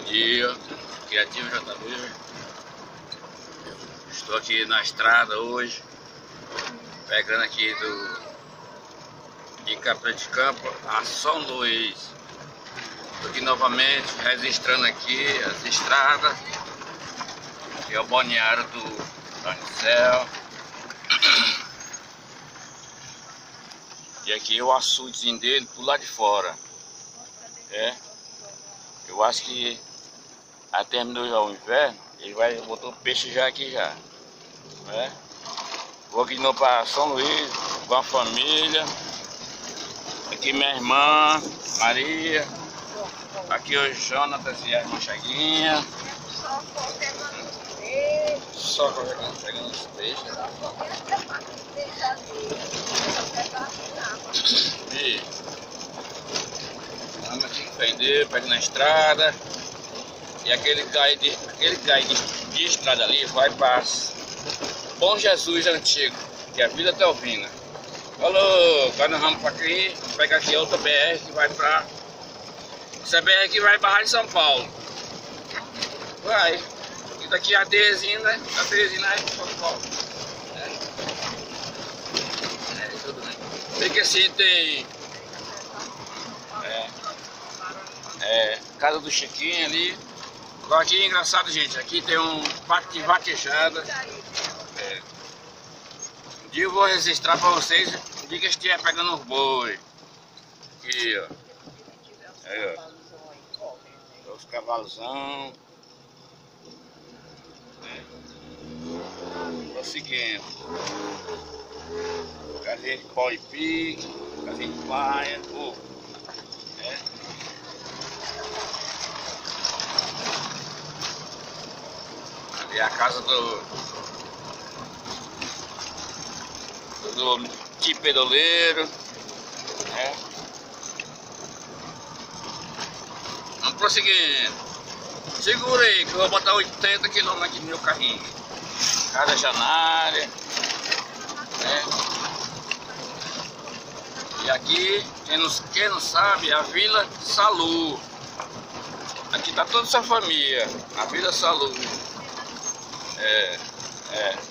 dia, Criativo JB. Estou aqui na estrada hoje, pegando aqui de Capitão de Campo a São Luís. Estou aqui novamente registrando aqui as estradas. Aqui é o balneário do Anicel. E aqui é o açudezinho dele por lá de fora. Eu acho que até terminou já o inverno, ele vai botar o peixe já aqui já. Vou aqui de novo para São Luís com a família. Aqui minha irmã Maria. Aqui o Jonatas e a irmã Chaguinha. Só pegando os peixes. E vamos aqui prender, pega na estrada. E aquele cai de estrada ali vai para Bom Jesus Antigo, que é a Vila Telvina. Falou, agora nós vamos para aqui, pegar aqui outra BR que vai para essa BR que vai para São Paulo. Vai. E daqui a Teresina, né? A Teresina é São Paulo. Tudo bem. Tem que assim tem casa do Chiquinho ali. Agora aqui é engraçado, gente. Aqui tem um parque de vaquejada. Um dia eu vou registrar para vocês o dia que estiver pegando os boi. Aqui, ó. Aí, ó. Os cavalzão. Prosseguindo. Casinha de pau e pique. Casinha de paia. Ali é a casa do tiperoleiro. Vamos prosseguindo. Segura aí que eu vou botar 80 km aqui no meu carrinho. Casa Janária. E aqui, quem não sabe, é a Vila Salu. Aqui tá toda essa família, a Vila Salu.